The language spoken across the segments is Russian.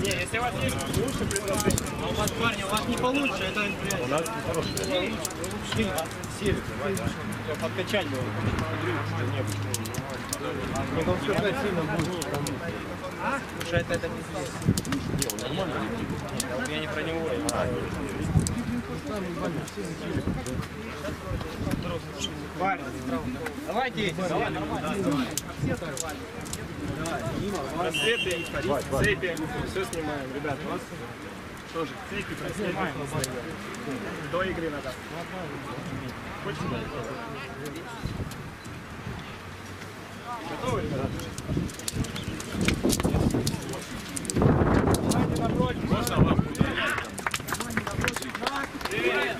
Не, если у вас есть лучше предложение. А у вас, парни, у вас не получше, это блядь. У нас не хороший. Север, давай, да. Подкачать его. Ну там все красиво будет. А? Уже это пиздец. Нормально. Я не про него. Парень, давайте. Давай, нормально. Браслеты, цепи, все снимаем. Ребят, у вас тоже цепи снимаем. До игры надо. Готовы? Давайте напротив. Можно вам? Привет!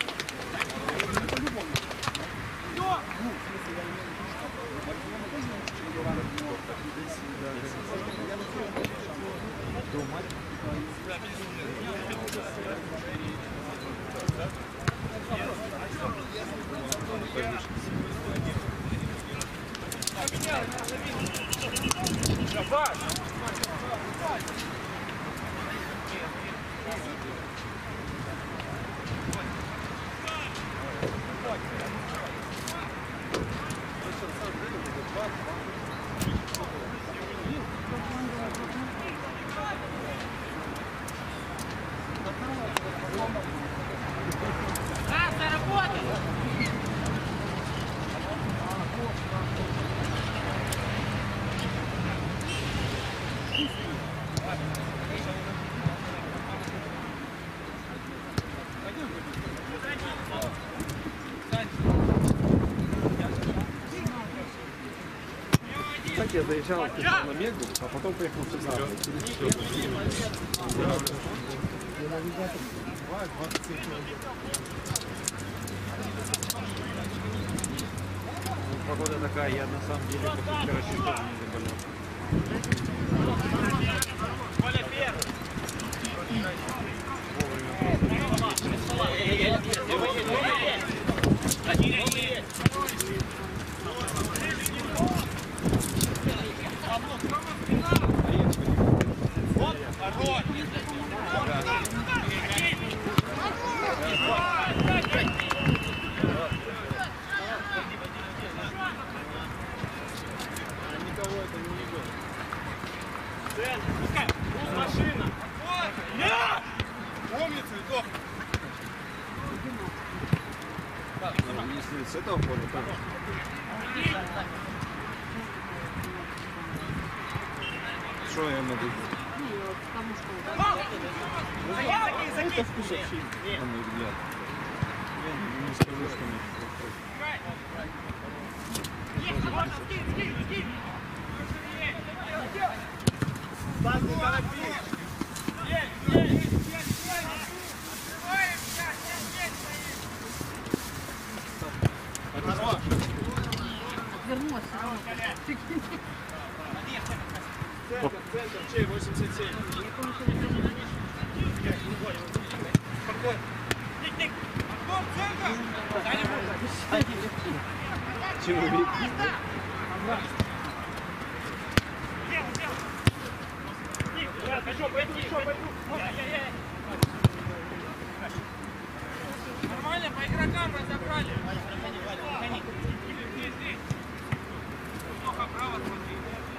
Я заезжал на Мегу, а потом поехал сюда. Погода такая, я на самом деле после вчерашней тоже не заболел. Если с этого поля, то... Что я могу делать? Это вкусовщина, на мой взгляд. Я не скажу, что мне Вернулась. Центр, чей, 87. Спокойно. Ник-ник. чего видно? Нормально, по игрокам разобрали. Плохо право смотри.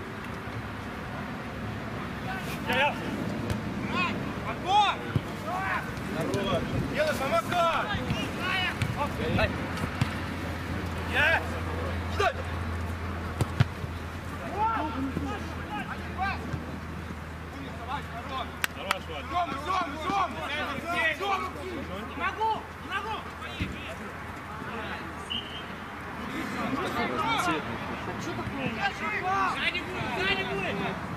Отбор! Здорово! Делай, помогай! Есть! Стой! Хорош, Ваня. Не могу! Не могу! А что такое? Сзади будет! Сзади будет!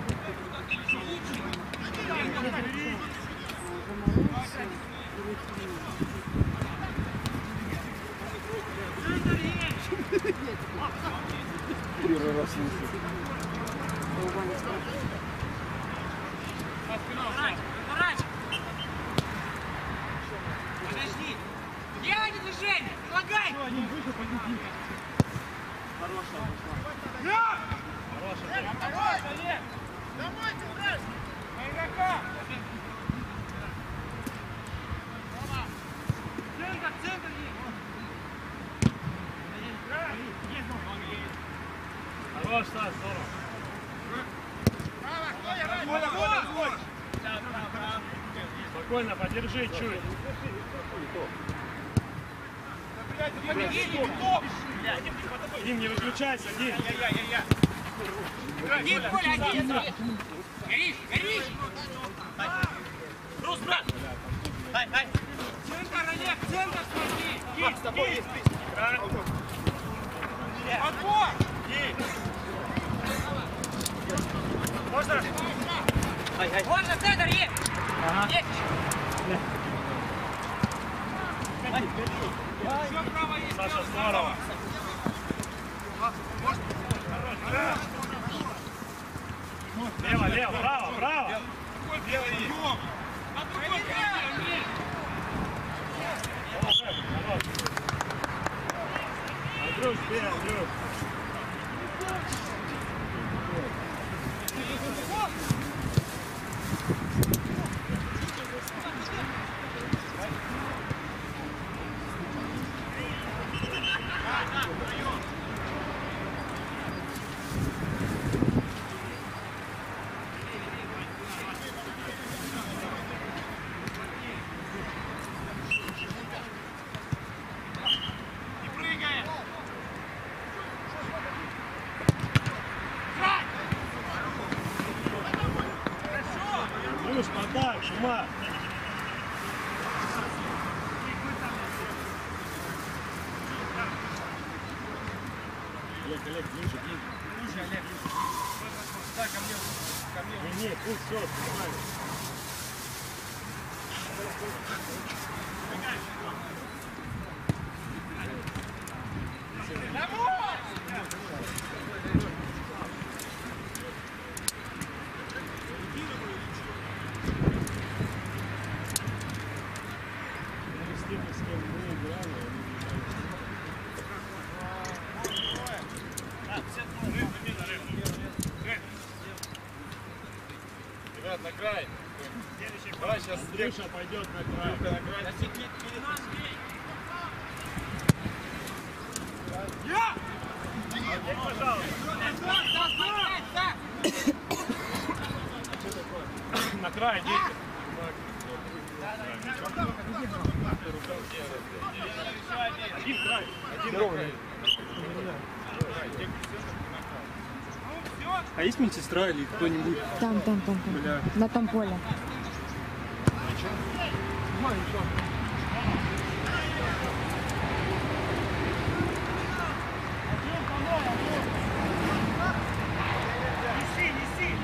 Первый раз слышу. Подожди! Делай движение! Предлагай! Хорошая. Хорошая. Давайте, брать! На игрока! Спокойно, подержи чуть. Дим, не выключайся, Дим. Дим, Коля, один. Горишь, горишь. Рус, брат. Ай. Центр, Олег, центр смотри. Есть, с тобой есть. Отбор. Можно? Можно, центр, есть. Есть. Еще право есть. Саша, здорово. Лево, право. Белый есть. Андрюш, бей, Андрюш. Андрюш, подай, шума. Олег, ближе. Олег. Да, ко мне. Не, пусть все, нормально. Ребят, на край. Давай сейчас Андрюша пойдет на край. На край, дети. Один край. А есть медсестра или кто-нибудь? Там. Бля. На том поле. Неси.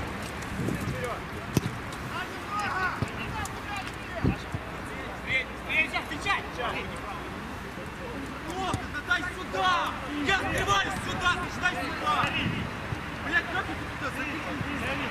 Вперед, встречай. Дай сюда. Я открываюсь сюда, дай сюда. Блядь, как ты туда залезешь?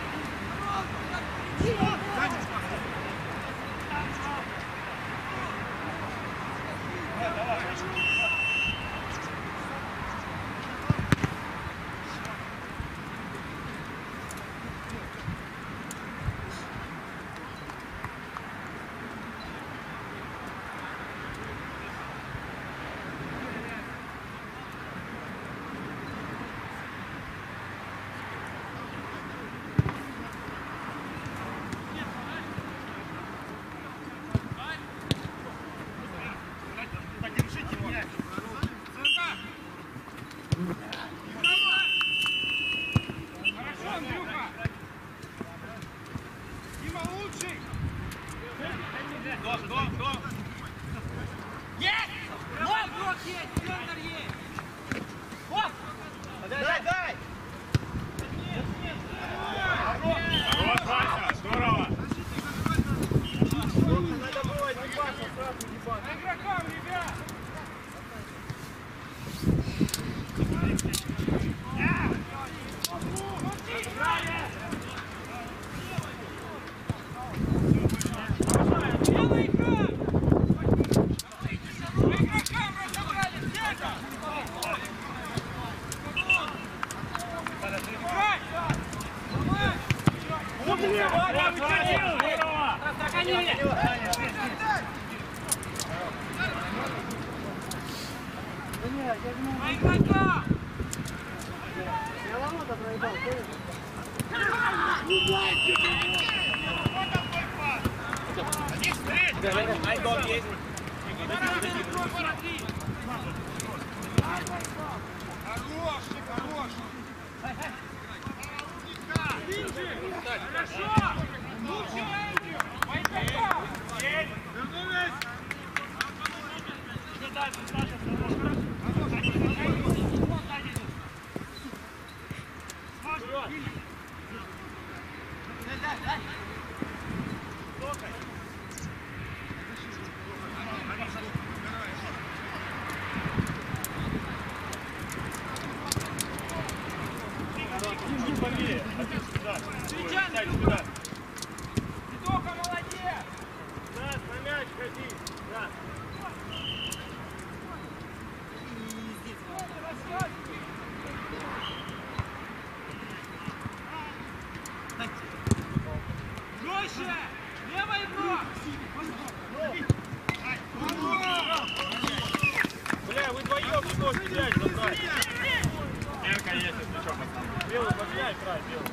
Айдон есть. Хороший, хороший. Хорошо. Лучше. Вернулись. Тоха, молодец! Да, на мяч ходи. Да. Жестче! Левая игра! Бля, вы вдвоем не можете взять, забрать. Мерка есть, если что. Белый подъезжай, край, белый.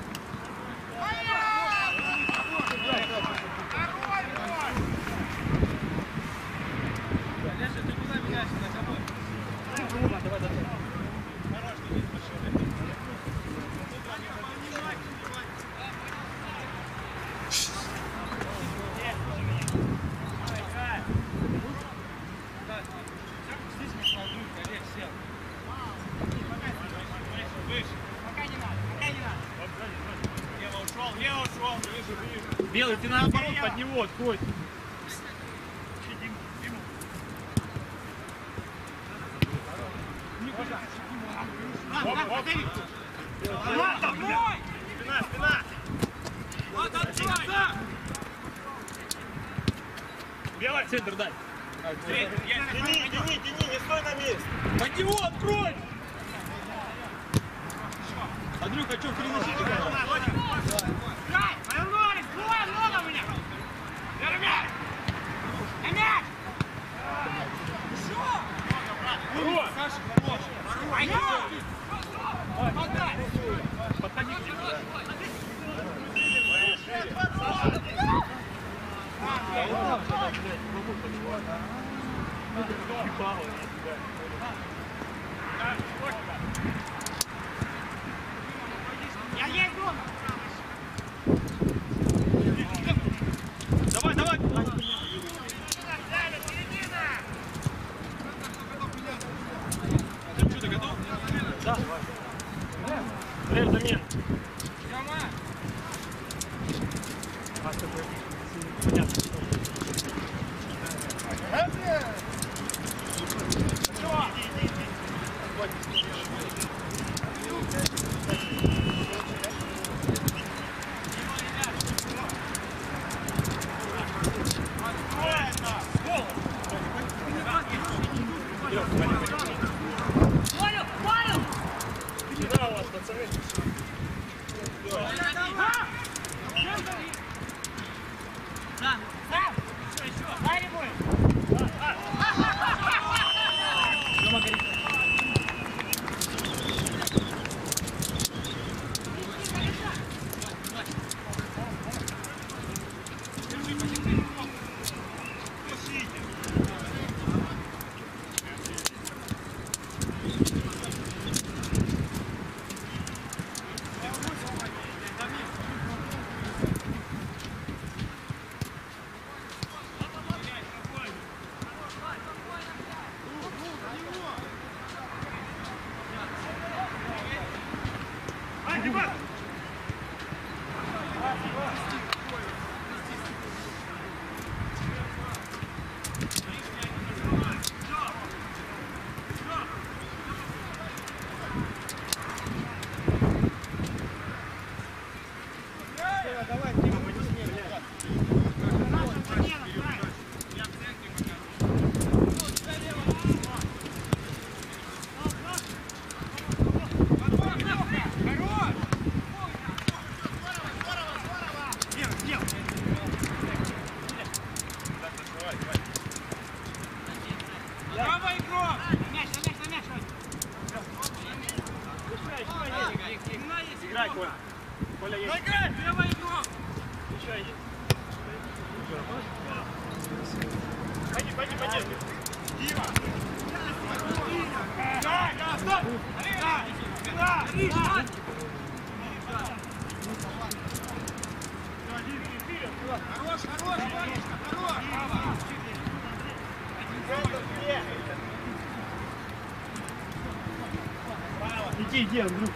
Белый, ты наоборот под него отходь. Спина, спина. Белый, центр дай. Тяни, не стой на месте. Под него открой. Андрюха, что, перенеси? Повернулись! Двое много у меня! Первый мяч! На мяч! Что? Саша, хорош! Пойдем! Подходи к нему. Я есть дома! Давай, давай! Что, ты готов? Да. Время замен. Сюда у вас, пацаны. Пойди, пойди, пойди. Дима! Хорош, хорош, Ванечка, хорош! Иди, иди, Андрюх.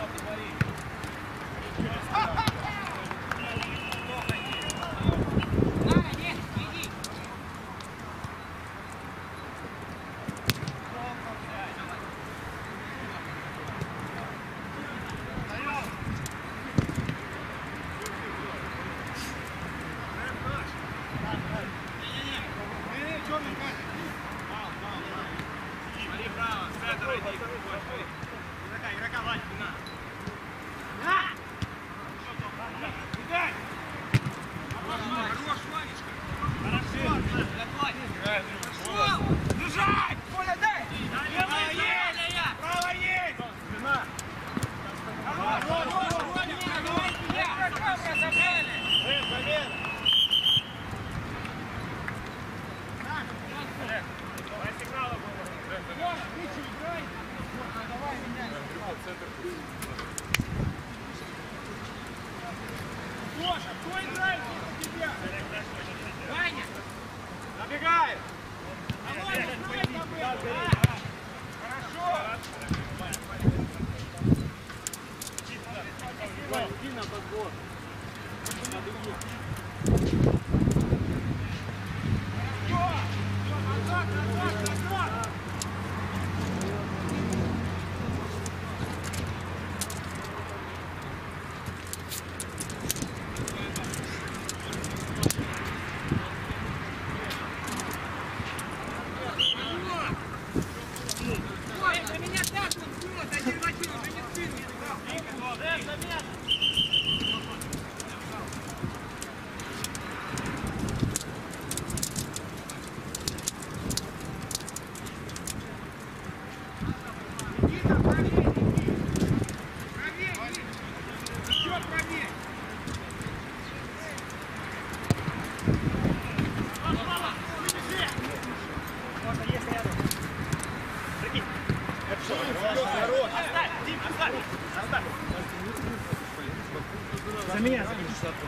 За меня закинь.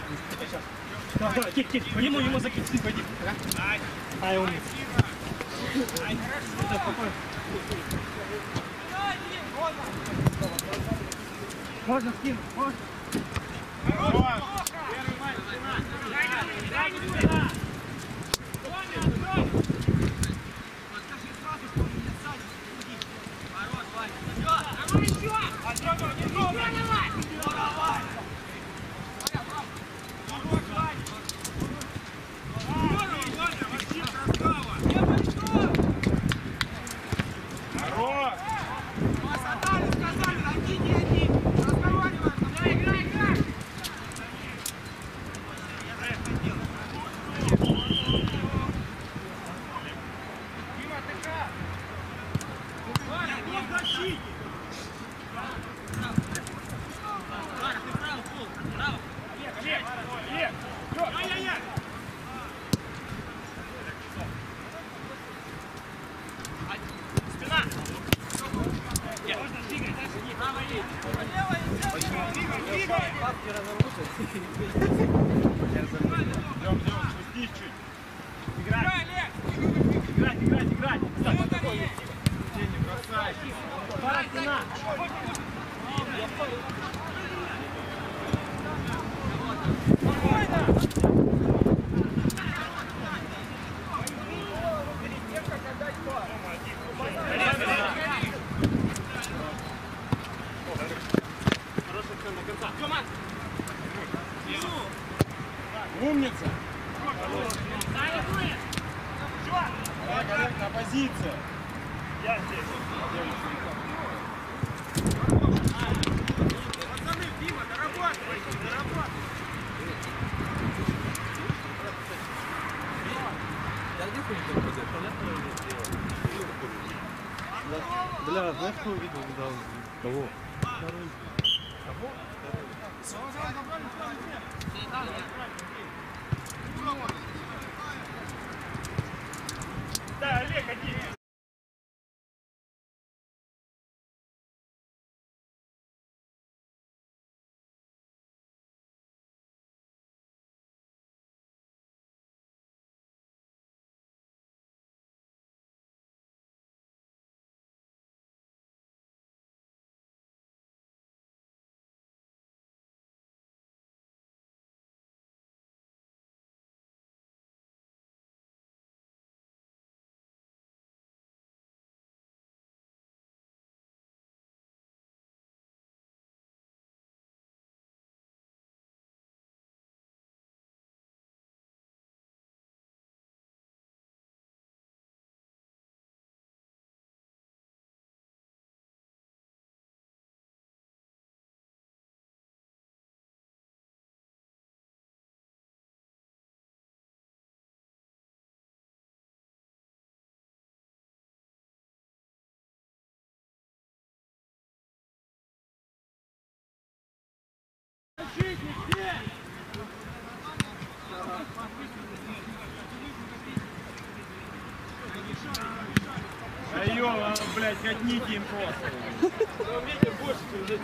Давай, кик, ему закинь, ты пойди. Ай, умница. Да, спокойно. Можно скинуть, можно. Умница! Корректная позиция! Я здесь. Пацаны, Дима, дорабатывайте, дорабатывайте. Бля, знаешь, кто увидел недавно? Кого? Кого? блядь, катните им просто. Ветер больше, чем здесь.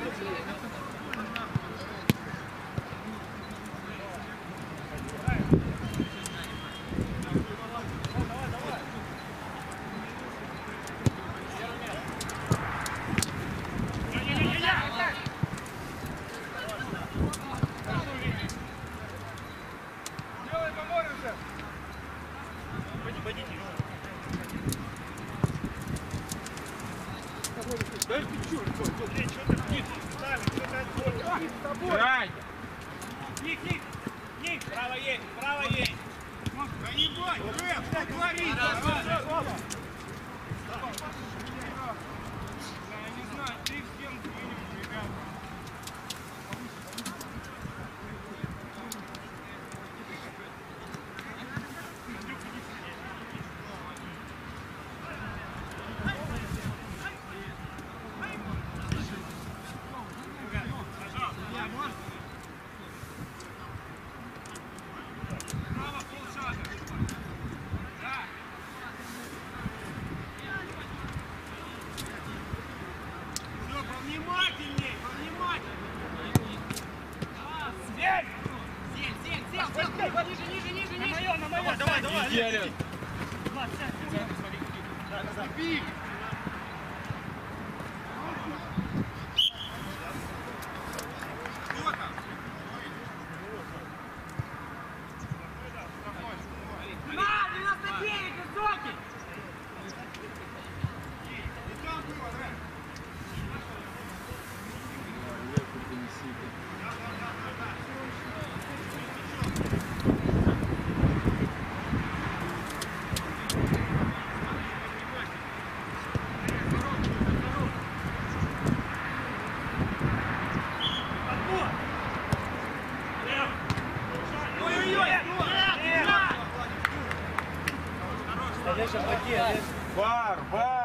Бар!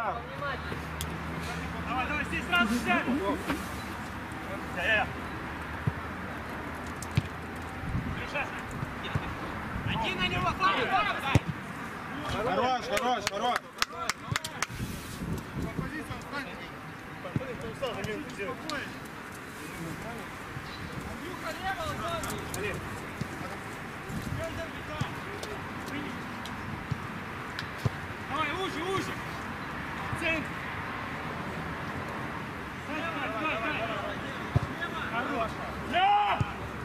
Давай, здесь сразу сядь! Иди на него, Хорош! Давай, уже! Центр! Хорош! Да!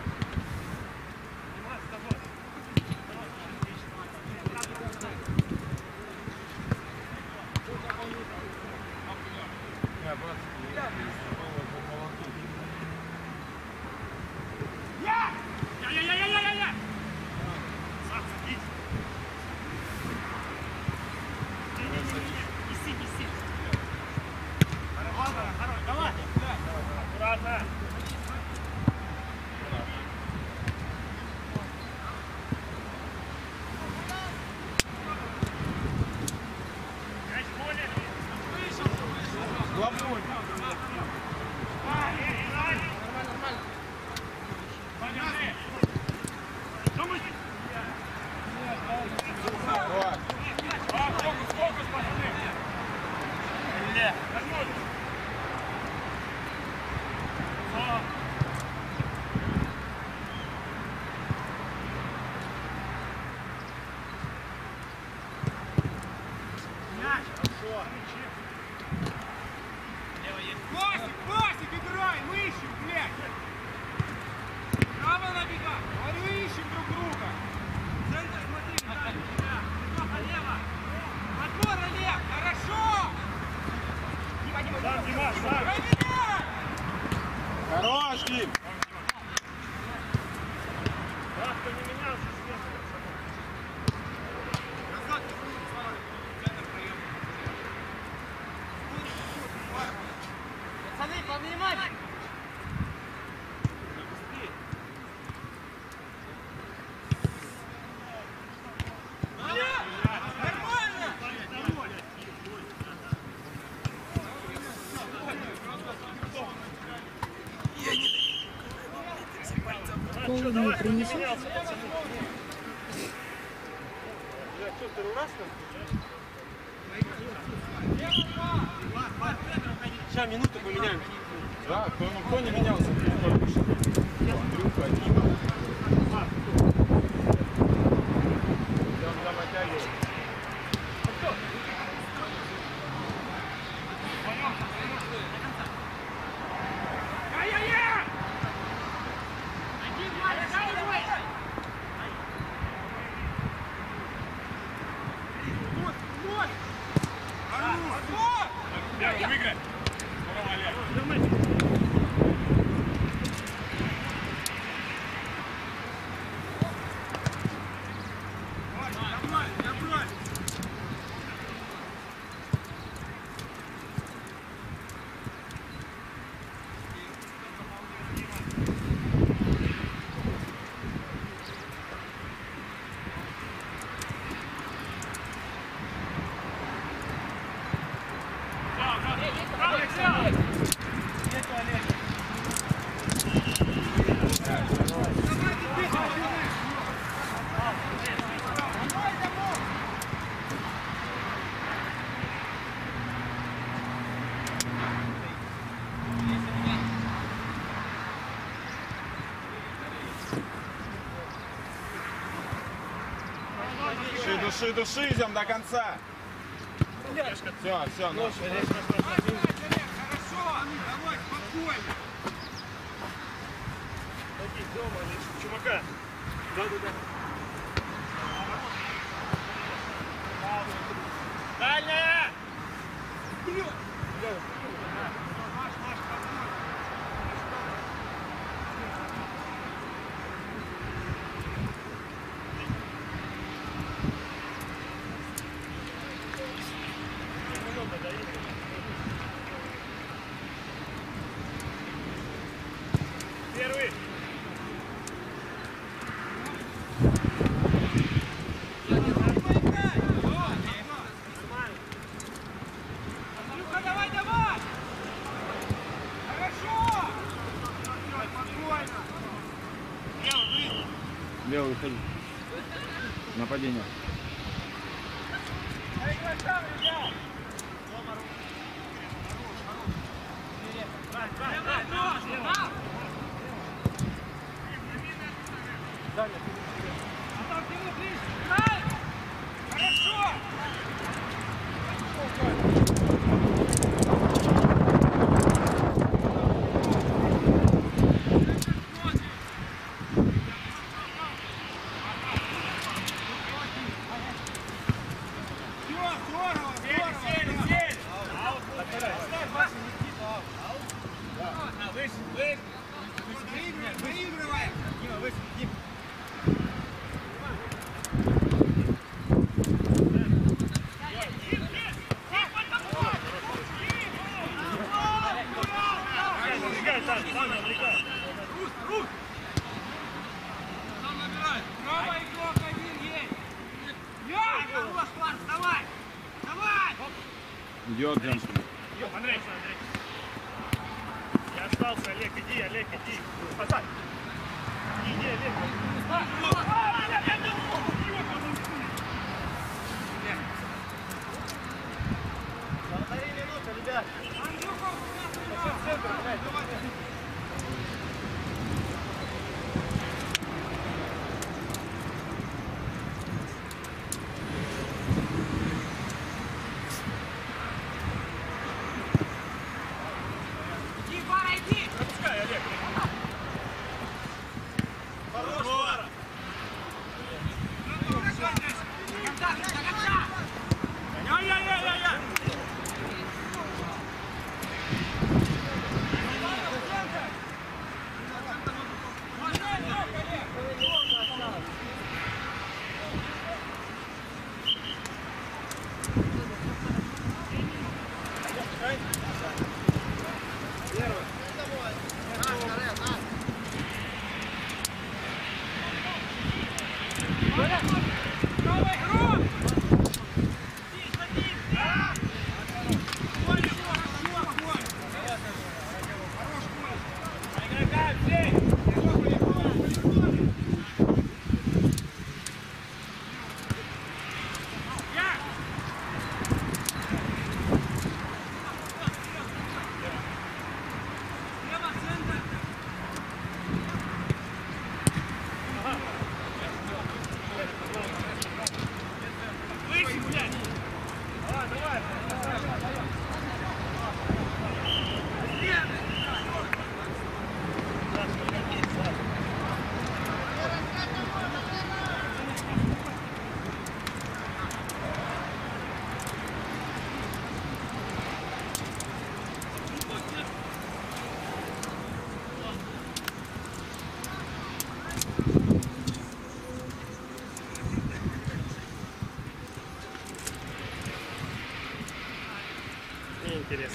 Васик, играй! Мы ищем, блядь! Право набегай! Говорю, ищем друг друга! Центр, смотри, Виталий! Лево! Подбор, Олег! Хорошо! Сам, Димаш, сам! Хорош, Дим! Раз, кто не менялся, Назад! Центр проем! Пацаны, поднимать! Что, давай, кто не менялся, пацаны? Что, второй раз там? Сейчас минуту поменяем. Да, кто не менялся? Андрюха, Дима. Там оттягивает. Выиграй! Души, идем до конца. Все, нож. Хорошо, давай, спокойно. Дома, чумака. Да. Дальняя! Первый. Давай! Хорошо! Спокойно! Лево выходи. Нападение. Хорошо! Выигрываем! Дима, выше, Дима! Право игрок один есть! Я! Хорош, Марк, давай! Давай! Идет Джемс. Андрей. Я остался, Олег, иди. Спасай. Иди, Олег. Полторы минуты, ребят. Иди, Вара, иди! Пропускай, Олег. Хорош! До конца! Я. Правый игрок! интересно.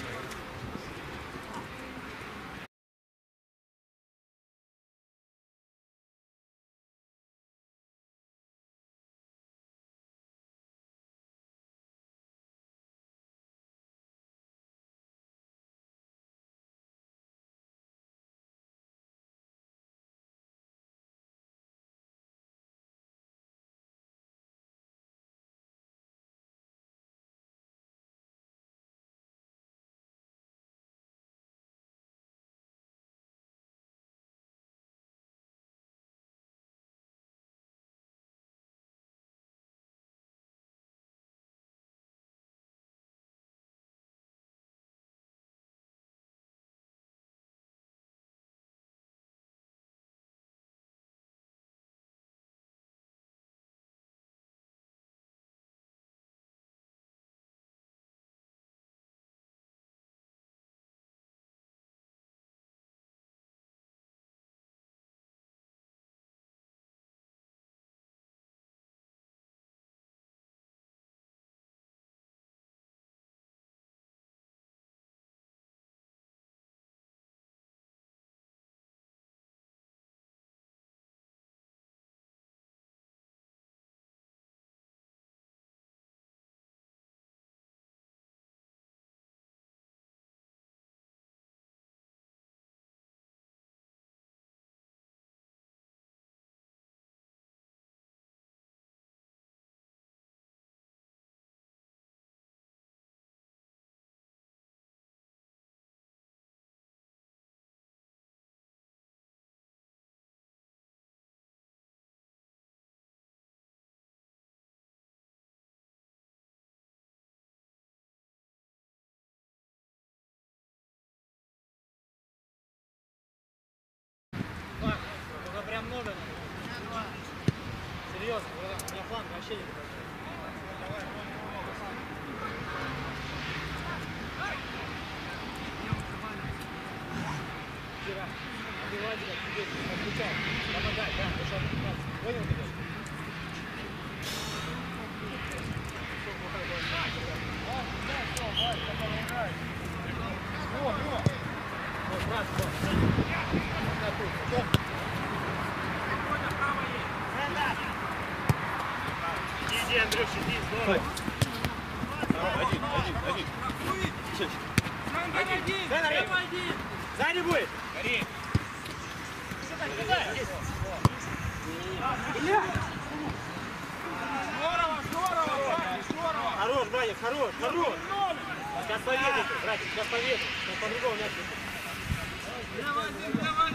Прям много. Серьезно, у меня план вообще не такой. Вчера обивателя тебе отключал. Помогай, да, дышал. Понял тебя? Вот, брат, иди, Андрюш, иди, здорово. Один. Один. Сзади будет. Гори. Здорово. Хорош, братик, хорош. Сейчас поверите, братик, сейчас поверите. По-другому мяч. Давай.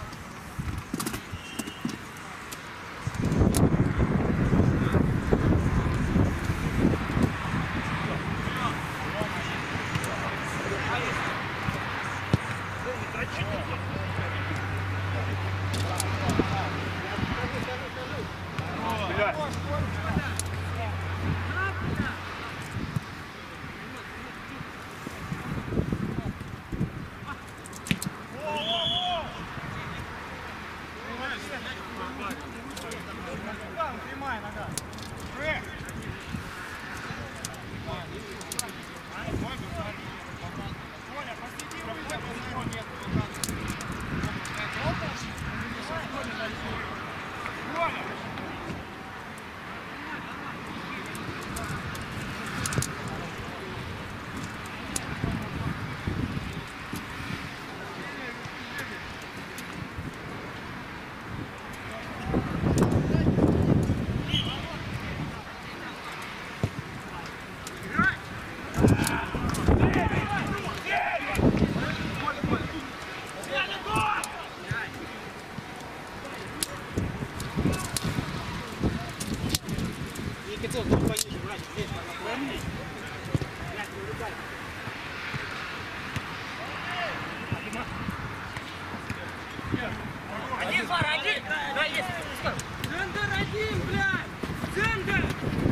Один, пара, один! Да, есть! Центр один, блядь! Центр!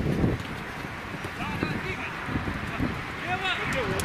Да, двигай! Лево!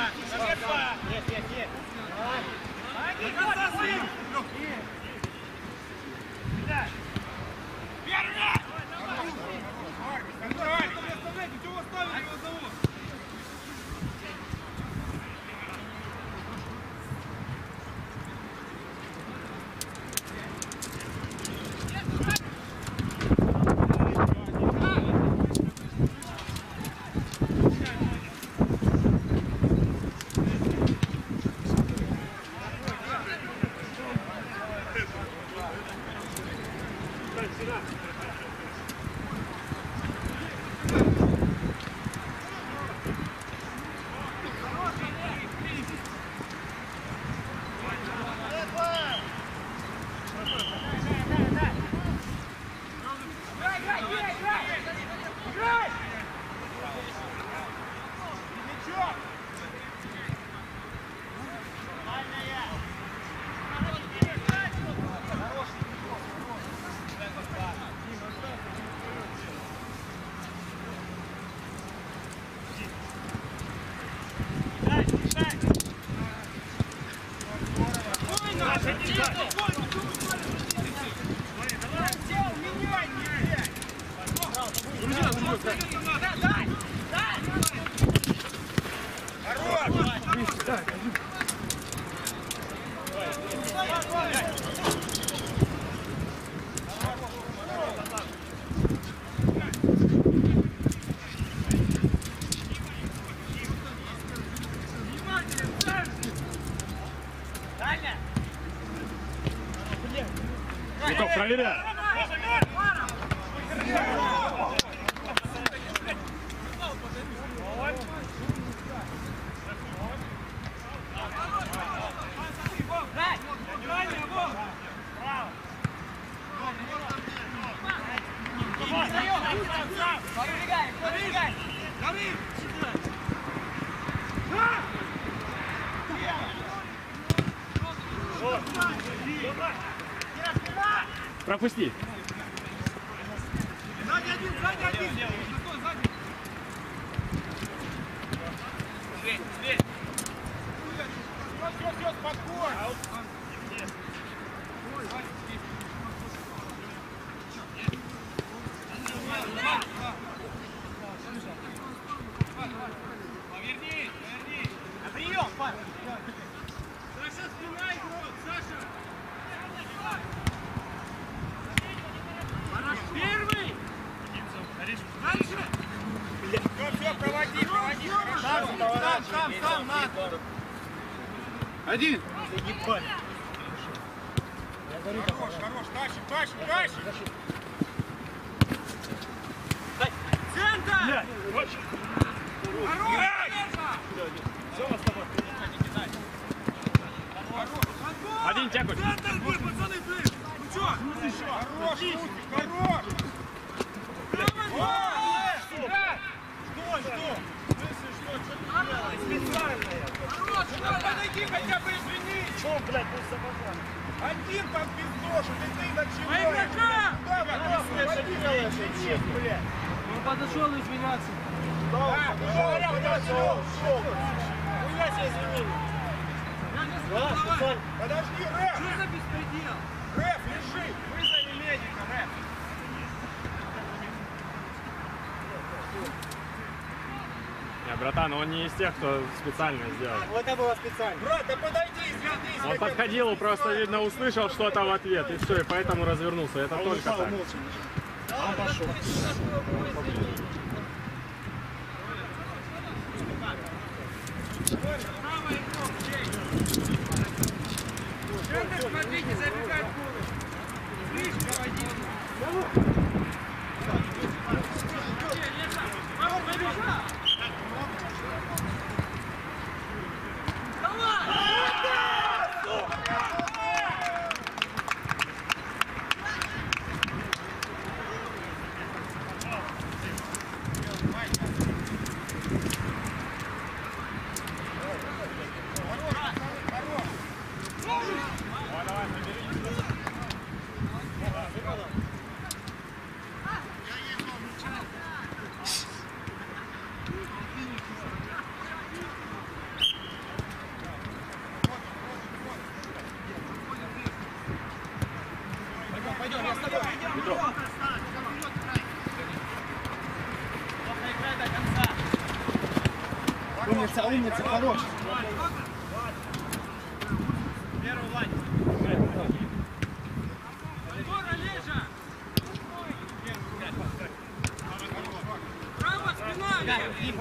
Проверяй. Пропусти. Сзади один, сзади один. Сзади. Сверь. Все, спокойно. Поверни. На прием, Павел. Саша, спина игрок, Саша. Первый! Дальше! Все, проводи! Сам, надо! Один! Хорош, тащи! Центр! Хорош! Один тягу. Центр бой, пацаны, ты! Ну что? Хорош! Подойди хотя бы, извини! Чё, блядь, ну забавно. Один там пиздошит, и ты начинаешь! Давай, Он подошел извиняться. Подожди, Рэф! Что за беспредел? Рэф, лежи! Вызови медика, Рэф! Не, братан, он не из тех, кто специально сделал. Вот это было специально. Брат, да подойди, извинись. Он подходил, просто, видно, услышал что-то в ответ, и все, и поэтому развернулся. Это только так. Он пошел. Правый игрок, чей? Центр, смотрите, забегает полы. Слишком один. Хорошо. Умница, умница, хорош. Первый Владик. Скоро, Лежа! Право, спина!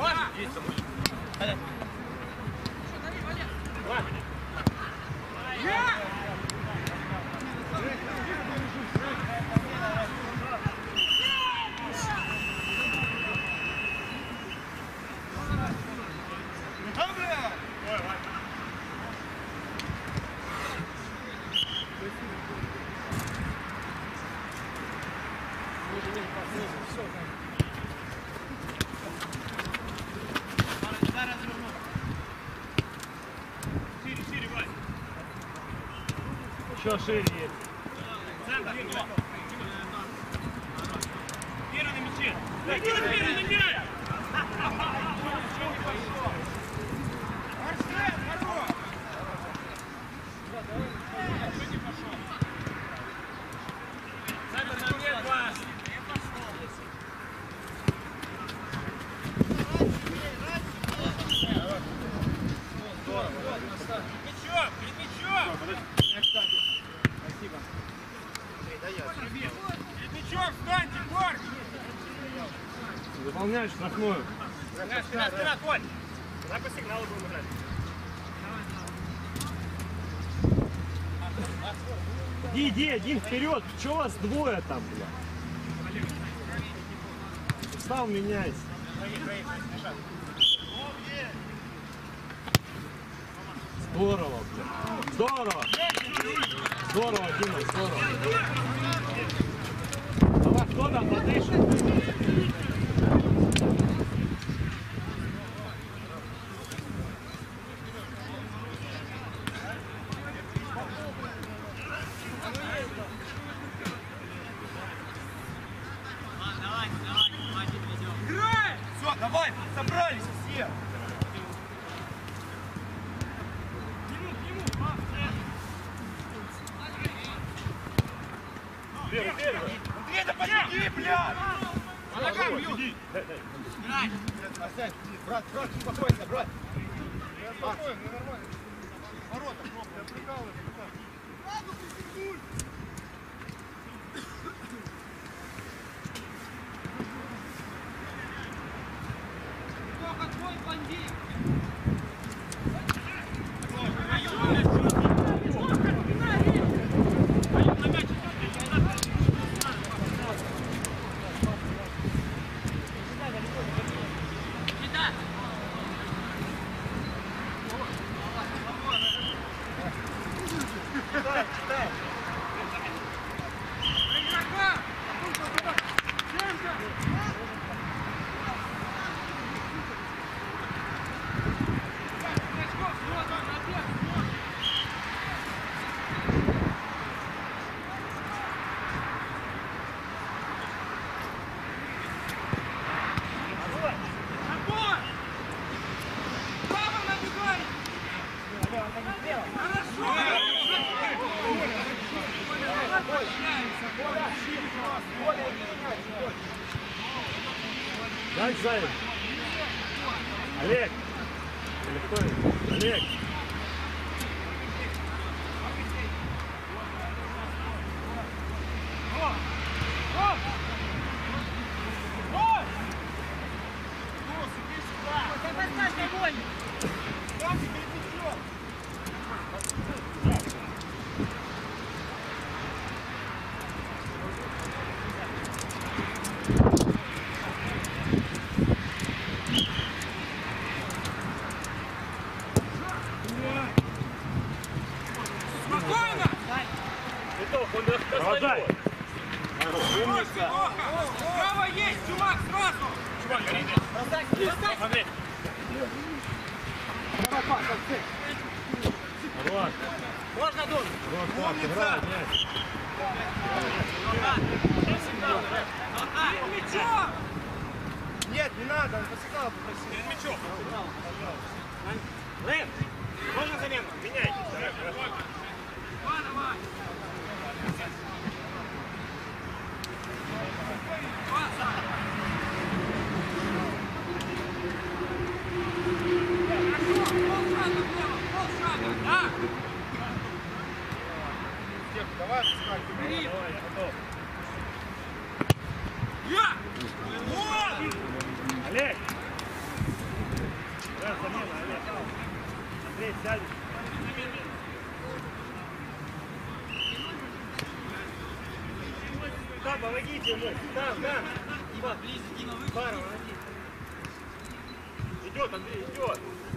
Еще шире есть. Центр, первый на мяче. Первый на мяч. Заполняешь штрафную. Спина, Коль! Давай по сигналу будем играть. Иди, один вперед. Че вас двое там, бля? Встал, меняйся. Здорово, бля. Здорово. Здорово, Дима, здорово. Давай, кто там подышит? Давай, собрались все! Андрей, да подойди, блядь! По ногам бьют! Брат, спокойно, брат! Спокойно, нормально. Ворота, кнопка, отвлекалась. Твой бандит! Дай, Заяц. Олег. Или кто это? Олег. Продолжай. Право есть, чувак, сразу! Чувак, смотри. Вот. Можно, Дон? Вот, играй, мяч. Перед мячом! Нет, не надо, он по сигналу попросил. Перед мячом! Лэн, можно замену? Меняйтесь. Давай. Андрей, сядешь. Да, помогите ему. Да. Пара, помогите. Идет, Андрей, идет.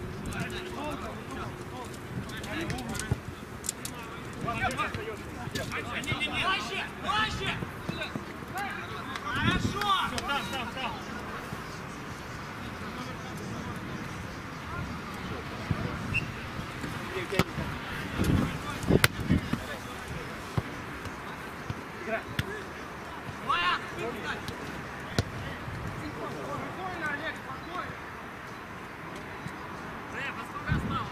Проще! Хорошо! Там. Игра. Спокойно, Олег, спокойно! Сколько осталось?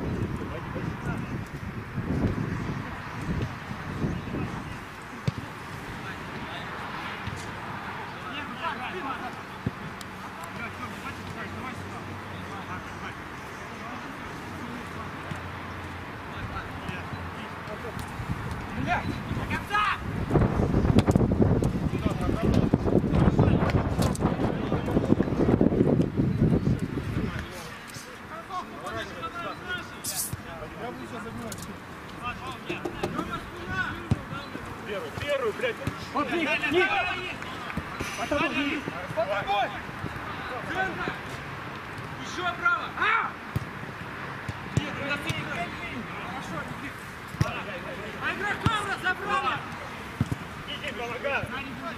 До конца! Первую, блядь. Вот, Ник! Отобой! Еще право! А игроков разобрала! Иди, помогай!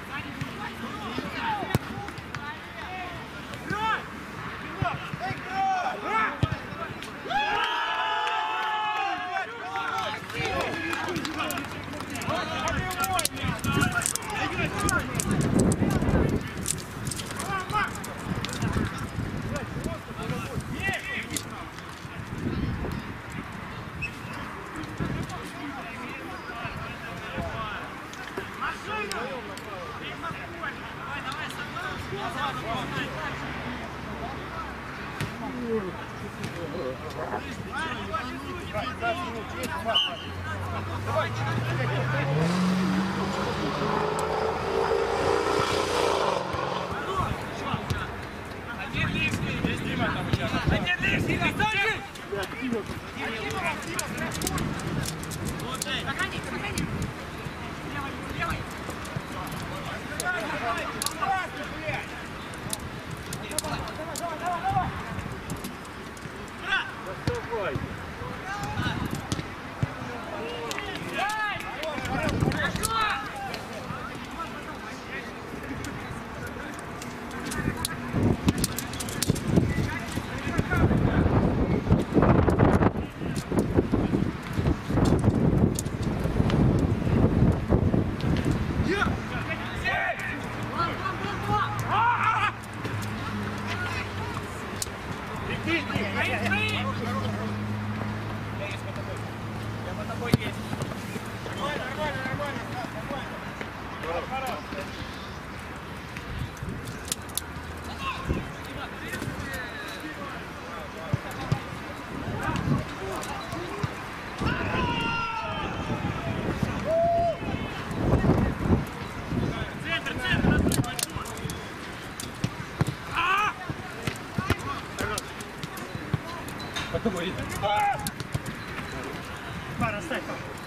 Пара, ставь.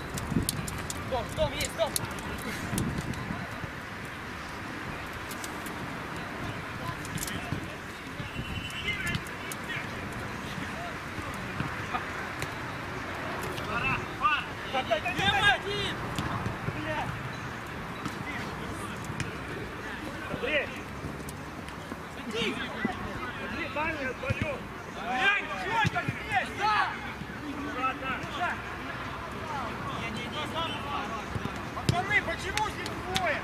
Дом есть, дом! Андрей! Андрей, дальний отвалил! Глянь, что это здесь, да? Пацаны, почему здесь двое?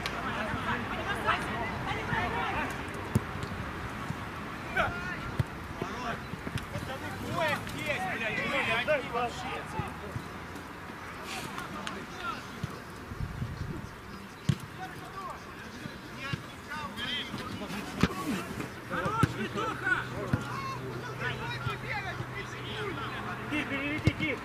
Пацаны, двое здесь, блядь, были, они вообще. Хорош, Витуха! Тих, переведи, Тих!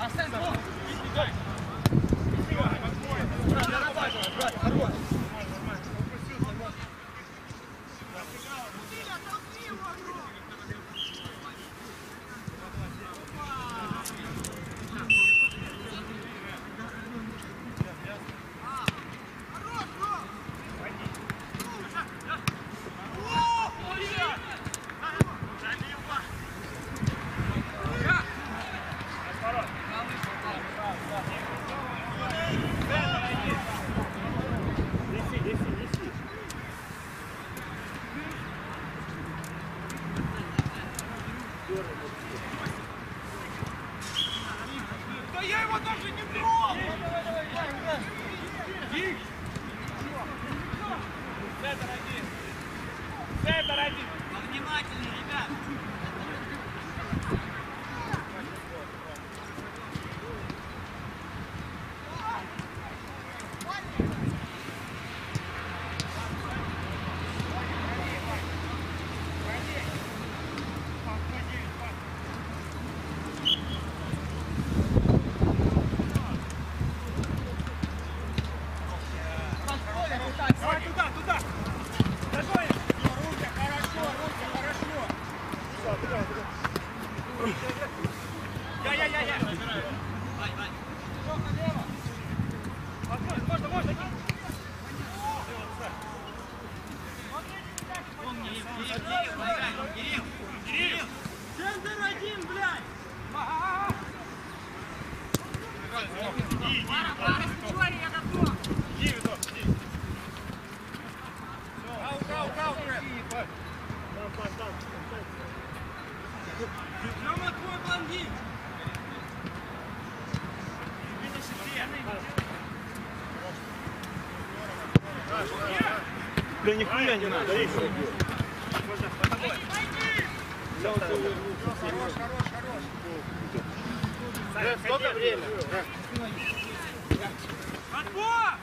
Да я его даже не трогал! Центр один! Центр один! Внимательнее, ребят! Центр один, блядь! Лёма, твой блондин! Да нихуя не надо. Хорош. Сколько время? Отбор!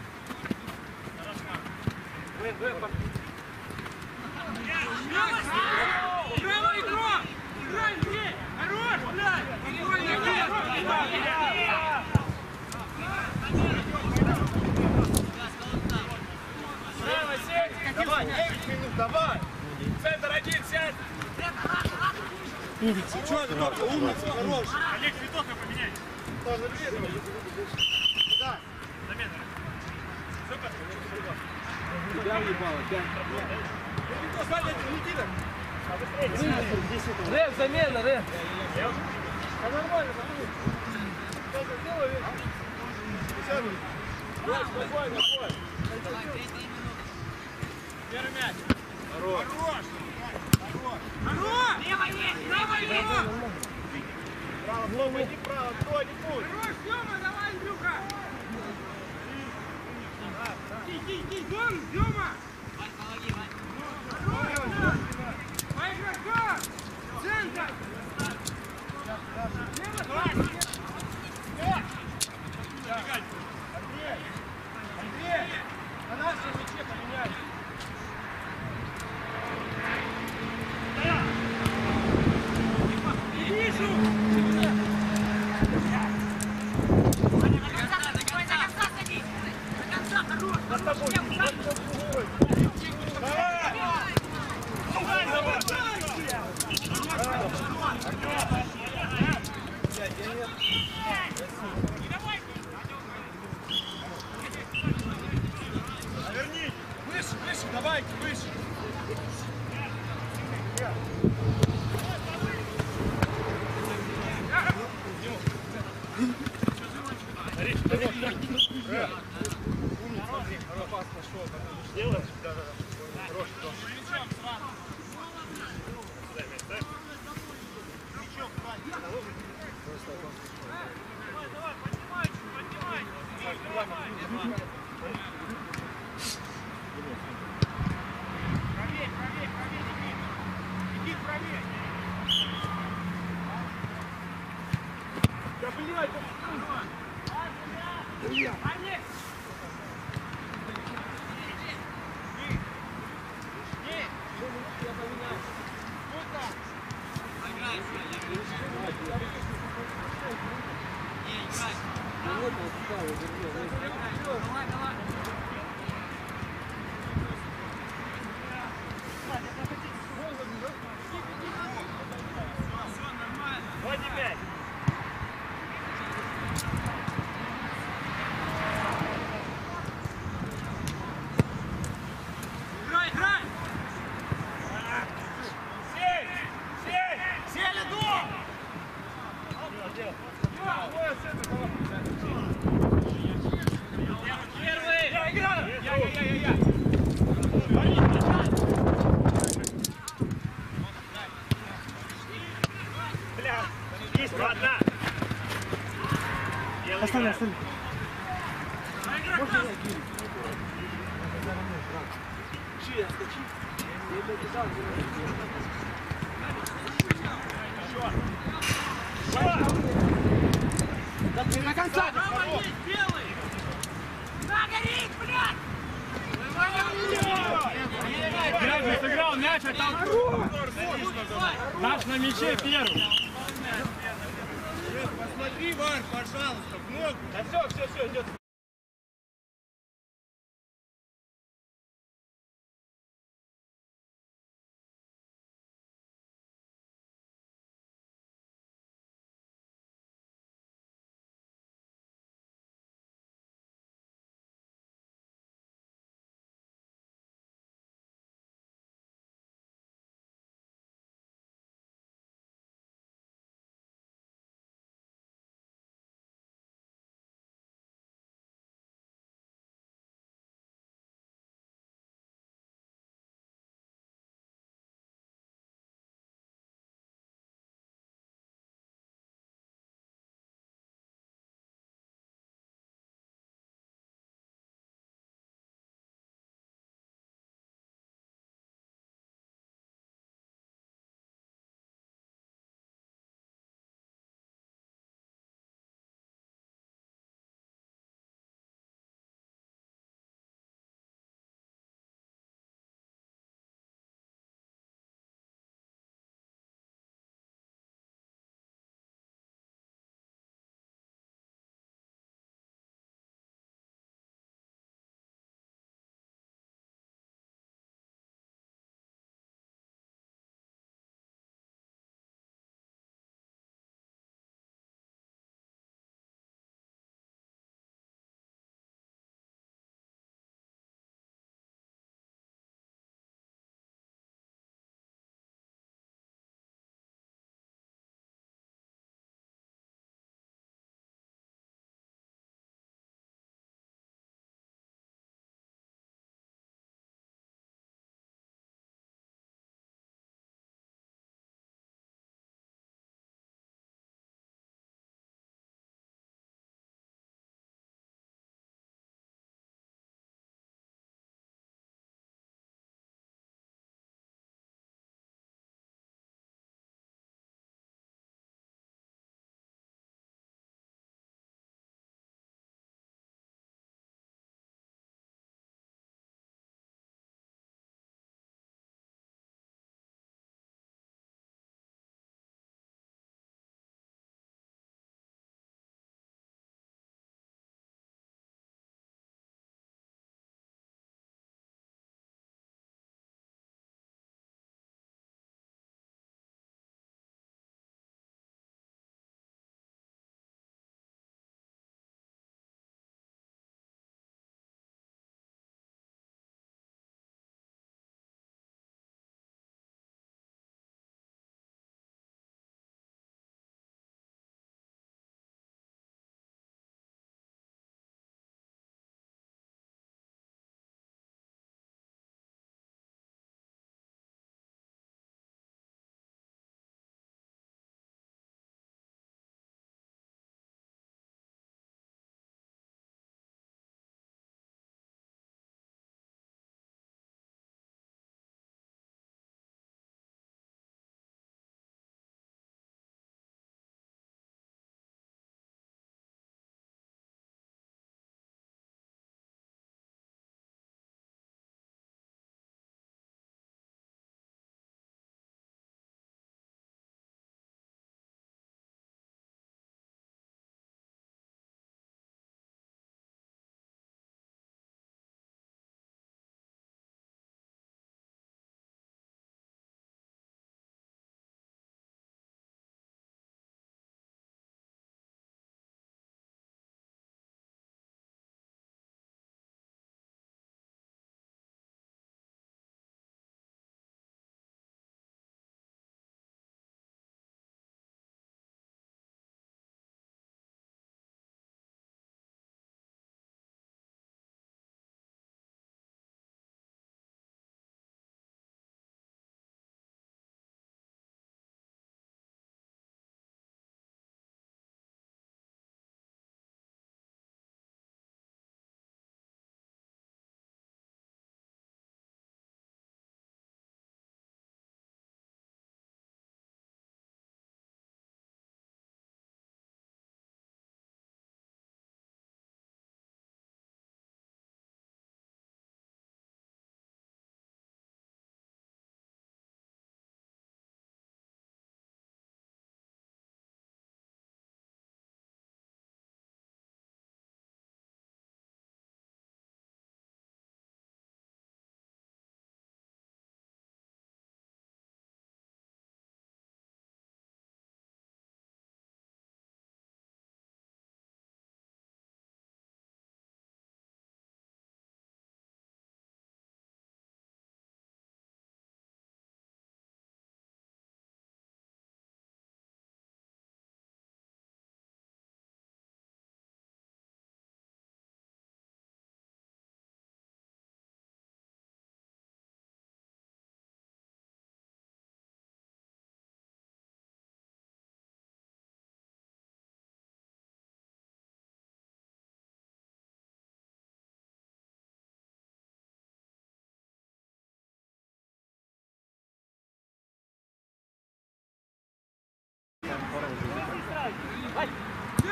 Право игрок! Играй, Андрей! Хорош, блядь! Право, сядь! Давай, 9 минут, давай! Центр один, сядь! Умница, что это только? Умница, хорош. Олег, цветок поменяй! Да. Замена! Супер! Тебя уебало, опять. Рэп, замена, рэп! А нормально, что ты делаешь? Спокойно, спокойно. Первый мяч! Хорош! Хорош! Лево есть! Право лево! Право, пойди право, кто-нибудь! Хорош, Тёма, давай, Андрюха! Иди, Дом, Тёма! По игрокам! Центр! Андрей! На нашем мяче поменяй! Не вижу! Верни! Выше, выше, давайте, выше! Делаешь? Да. Хорош, Давай, поднимай! Правее, иди правее! Да блядь! Олег! Оставляй, оставляй. До конца! Право есть, белый! На, горит, блядь! Грязный сыграл мяч, а там наш на мяче первый. Посмотри, Вар, пожалуйста, в ногу! Да все, идет.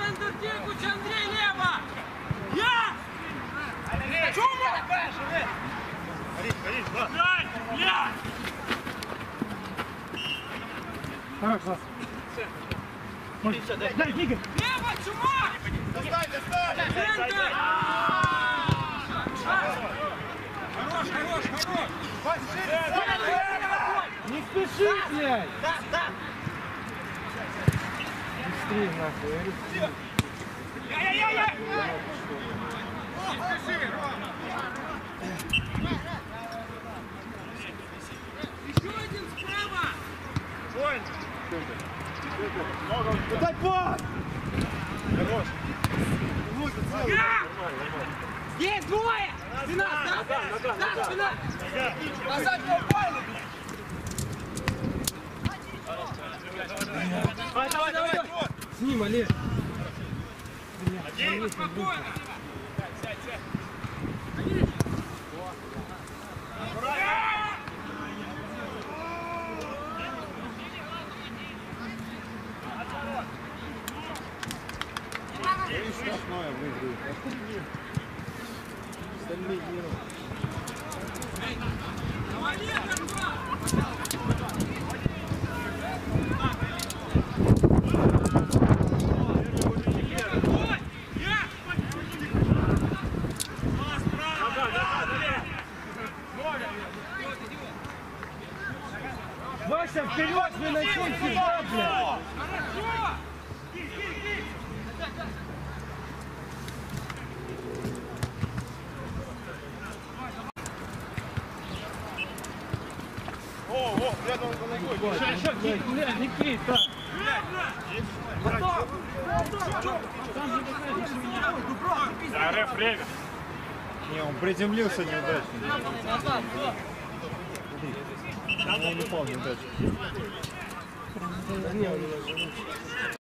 Центр Текуч, Андрей, лево! Я! Чума! Дай! Я! Хорошо. Дай, Игорь. Лево, Чума! Достань, достань! Центр! Хорош! Не спеши, блядь. Быстрее, нахуй. Я! Еще один справа! Дай пас! Хорош! Есть двое! Спина! Спина! Назад не упали! Давай! С ним, Олег. Спокойно! Штрафное выиграет. Остальные не Вася, вперед, вы начнете сюда, блядь. рядом с ногой. Блядь, не кей, так. Да, реф, время. Не, он приземлился неудачно. Он упал неудачно.